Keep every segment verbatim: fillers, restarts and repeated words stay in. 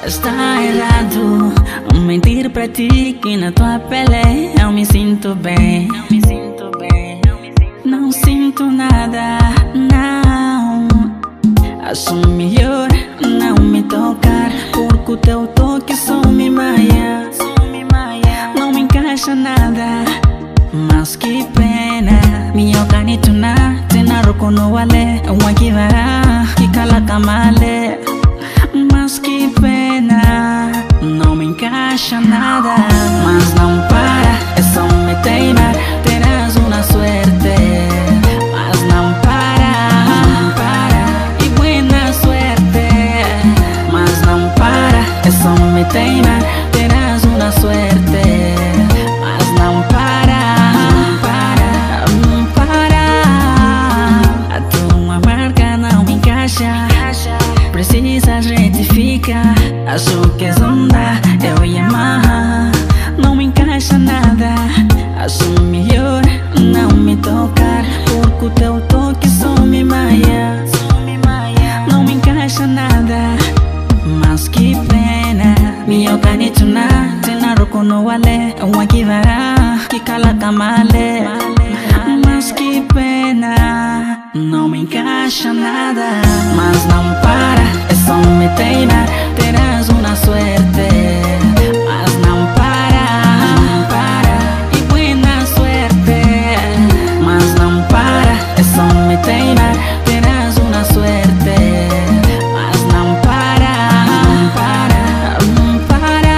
Está errado mentir pra ti que na tua pele eu me sinto bem. Eu me sinto bem, eu me sinto Não bem. Sinto nada, não. Acho melhor não me tocar, porque o teu toque só me maia. Não me encaixa nada, mas que pena. Minha canituna, tena roko no wale, waki vara, que cala kamale. Mas que pena, não me encaixa nada. Mas não para, é só me teimar, terás uma suerte. Mas não para, não para, e buena suerte. Mas não para, é só me teimar, terás uma suerte. Mas não para, não para, não para. A tua marca não me encaixa, precisas retificar. Acho que és onda, eu Yamaha. Não me encaixa nada, acho melhor não me tocar, porque o teu toque só me maia. Não me encaixa nada, mas que pena. Minha canituna, tena roko no wale, waki vara, que cala kamale. Mas que pena, não me encaixa nada. Mas não para, é só me teimar, terás uma suerte. Mas não para, não para, e buena suerte. Mas não para, é só me teimar, terás uma suerte. Mas não para, não para, não para.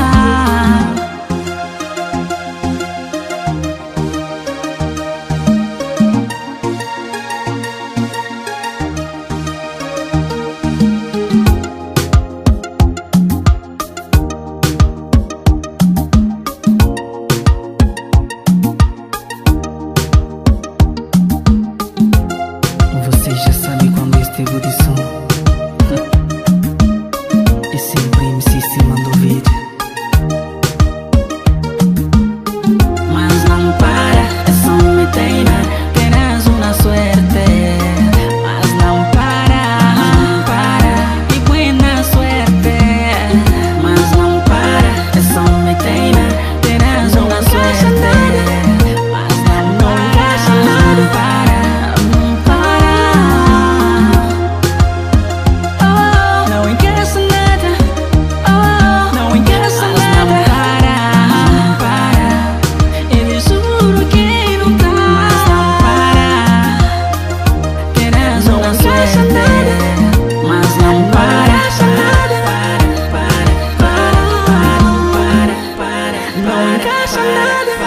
Você já sabe quando esteve de som. E sempre M C se manda o vídeo. Mas não para, é só me teimar, terás uma suerte. Mas não para, não para, e buena suerte. Mas não para, é só me teimar, terás uma suerte. Mas não para, não para. Mas não para, não encaixa nada.